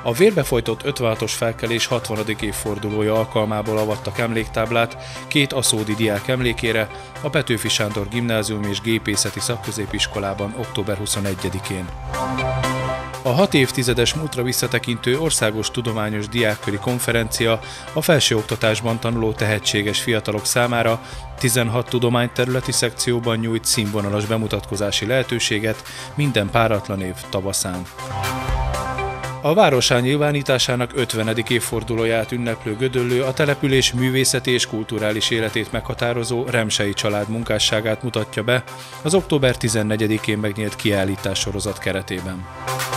A vérbefolytott 56-os felkelés 60. évfordulója alkalmából avattak emléktáblát két aszódi diák emlékére a Petőfi Sándor Gimnázium és Gépészeti Szakközépiskolában október 21-én. A 6 évtizedes múltra visszatekintő országos tudományos diákköri konferencia a felsőoktatásban tanuló tehetséges fiatalok számára 16 tudományterületi szekcióban nyújt színvonalas bemutatkozási lehetőséget minden páratlan év tavaszán. A városán nyilvánításának 50. évfordulóját ünneplő Gödöllő a település művészeti és kulturális életét meghatározó Remsey család munkásságát mutatja be az október 14-én megnyílt kiállítássorozat keretében.